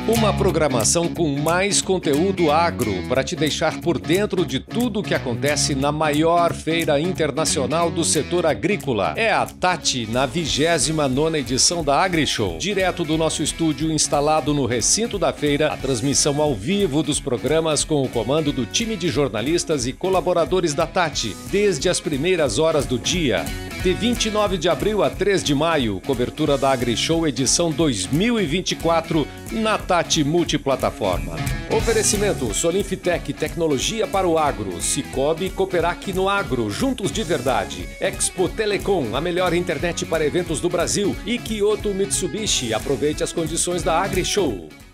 Uma programação com mais conteúdo agro para te deixar por dentro de tudo o que acontece na maior feira internacional do setor agrícola. É a Tati na 29ª edição da AgriShow. Direto do nosso estúdio instalado no recinto da feira, a transmissão ao vivo dos programas com o comando do time de jornalistas e colaboradores da Tati, desde as primeiras horas do dia. De 29 de abril a 3 de maio, cobertura da AgriShow edição 2024 na Tati Multiplataforma. Oferecimento Solinfitec, tecnologia para o agro. Cicobi e Cooperac no agro, juntos de verdade. Expo Telecom, a melhor internet para eventos do Brasil. E Kyoto Mitsubishi, aproveite as condições da AgriShow.